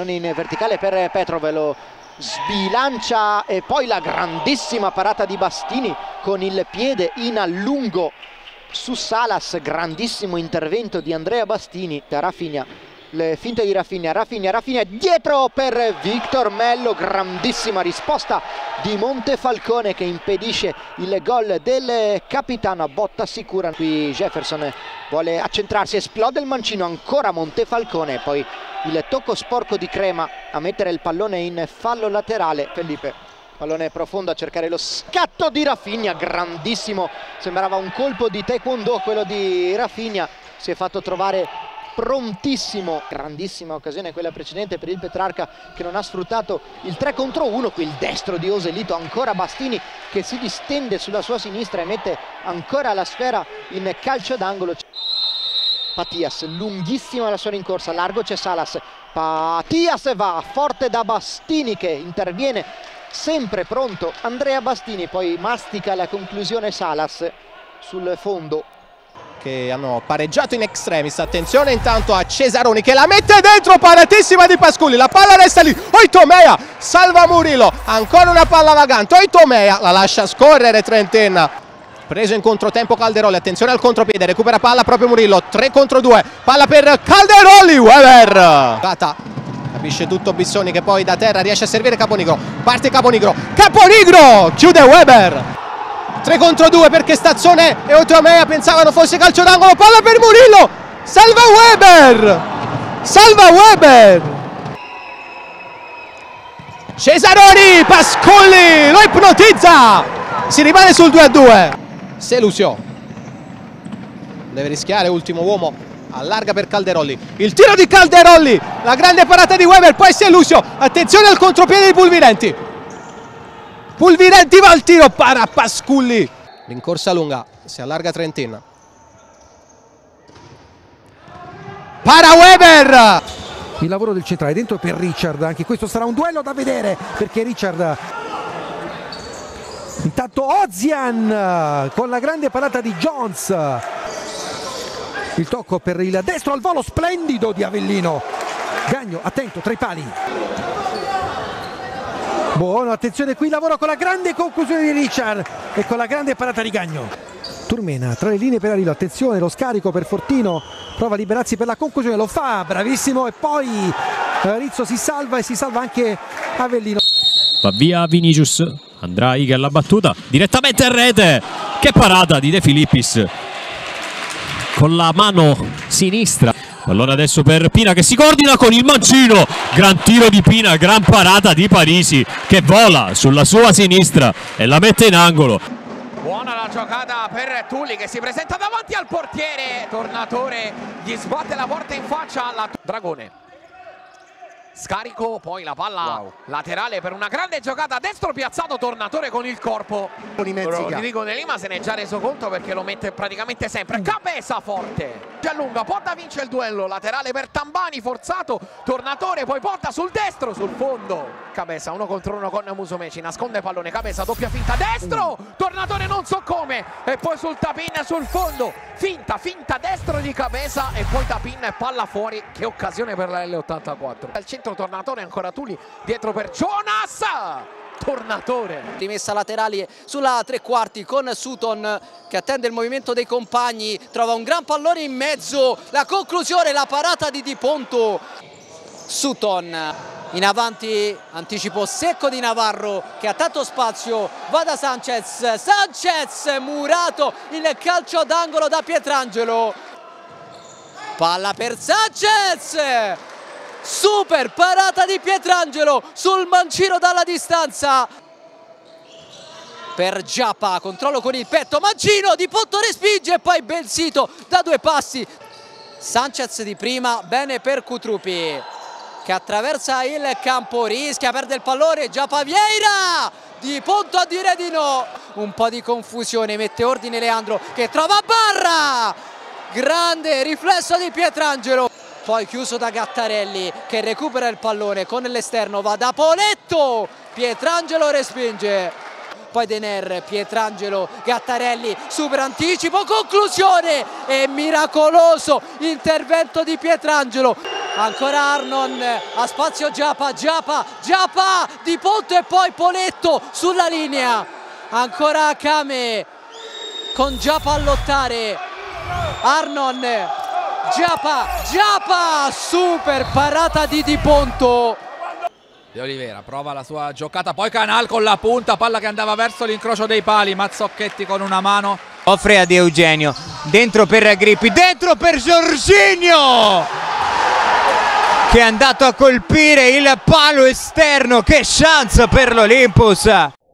pallone in verticale per Petrov, lo sbilancia e poi la grandissima parata di Bastini con il piede in allungo su Salas, grandissimo intervento di Andrea Bastini. Rafinha, le finte di Rafinha dietro per Victor Mello, grandissima risposta di Montefalcone che impedisce il gol del capitano a botta sicura. Qui Jefferson vuole accentrarsi, esplode il mancino, ancora Montefalcone, poi il tocco sporco di Crema a mettere il pallone in fallo laterale. Felipe, pallone profondo a cercare lo scatto di Rafinha, grandissimo, sembrava un colpo di taekwondo quello di Rafinha, si è fatto trovare prontissimo. Grandissima occasione quella precedente per il Petrarca che non ha sfruttato il 3 contro 1, qui il destro di Oselito, ancora Bastini che si distende sulla sua sinistra e mette ancora la sfera in calcio d'angolo. Patias, lunghissima la sua rincorsa, largo c'è Salas, Patias va forte da Bastini che interviene, sempre pronto Andrea Bastini, poi mastica la conclusione Salas sul fondo. Che hanno pareggiato in extremis. Attenzione intanto a Cesaroni che la mette dentro, paratissima di Pasculi, la palla resta lì, Oitomea salva Murillo, ancora una palla vagante, Oitomea la lascia scorrere Trentin. Preso in controtempo Calderoli, attenzione al contropiede, recupera palla proprio Murillo, 3 contro 2, palla per Calderoli, Weber capisce tutto Bissoni che poi da terra riesce a servire Caponigro, parte Caponigro, chiude Weber, 3 contro 2 perché Stazzone e Otomea pensavano fosse calcio d'angolo, palla per Murillo, salva Weber, Cesaroni, Pascoli lo ipnotizza, si rimane sul 2-2. Selusio deve rischiare, ultimo uomo, allarga per Calderoli, il tiro di Calderoli, la grande parata di Weber, poi Selusio, attenzione al contropiede di Pulvirenti va al tiro, para Pasculli, rincorsa lunga, si allarga Trentin, para Weber, il lavoro del centrale dentro per Richard, anche questo sarà un duello da vedere perché Richard, intanto Ozian con la grande parata di Jones, il tocco per il destro al volo splendido di Avellino, Gagno attento tra i pali, buono, attenzione qui, lavoro con la grande conclusione di Richard e con la grande parata di Gagno. Turmena tra le linee per Arillo, attenzione lo scarico per Fortino, prova a liberarsi per la conclusione, lo fa, bravissimo, e poi Rizzo si salva e si salva anche Avellino. Va via Vinicius, andrà Iga alla battuta, direttamente in rete, che parata di De Filippis con la mano sinistra. Allora adesso per Pina che si coordina con il mancino, gran tiro di Pina, gran parata di Parisi che vola sulla sua sinistra e la mette in angolo. Buona la giocata per Tulli che si presenta davanti al portiere, Tornatore gli sbatte la porta in faccia alla Dragone. Scarico, poi la palla laterale per una grande giocata, destro piazzato Tornatore con il corpo. Rodrigo De Lima se ne è già reso conto perché lo mette praticamente sempre. Cabeza forte, Giallunga, Porta vince il duello, laterale per Tambani, forzato, Tornatore, poi Porta sul destro, sul fondo. Cabeza 1 contro 1 con Musumeci, nasconde pallone, Cabeza doppia finta, destro, Tornatore non so come, e poi sul tapin sul fondo, finta destro di Cabeza e poi tapin e palla fuori. Che occasione per la L84. Al centro Tornatore, ancora Tulli, dietro per Jonas, Tornatore. Rimessa laterale sulla tre quarti con Sutton che attende il movimento dei compagni, trova un gran pallone in mezzo, la conclusione, la parata di Di Ponto. Sutton in avanti, anticipo secco di Navarro che ha tanto spazio, va da Sanchez, murato, il calcio d'angolo da Pietrangelo, palla per Sanchez, super parata di Pietrangelo sul mancino dalla distanza per Giappa, controllo con il petto, mancino, Di Ponto respinge e poi Belsito da 2 passi, Sanchez di prima, bene per Cutrupi che attraversa il campo, rischia, perde il pallone, Giappa Vieira, Di Ponto a dire di no, un po' di confusione, mette ordine Leandro che trova Barra, grande riflesso di Pietrangelo, poi chiuso da Gattarelli che recupera il pallone con l'esterno, va da Poletto, Pietrangelo respinge, poi Dener, Pietrangelo, Gattarelli, super anticipo, conclusione e miracoloso intervento di Pietrangelo. ancora Arnon, a spazio Giapa Di Ponto e poi Poletto sulla linea, ancora Kame con Giapa a lottare, Arnon, Giapa, super parata di Ponto. De Oliveira prova la sua giocata, poi Canal con la punta, palla che andava verso l'incrocio dei pali, Mazzocchetti con una mano. Offre a De Eugenio, dentro per Grippi, dentro per Jorginho che è andato a colpire il palo esterno, che chance per l'Olympus.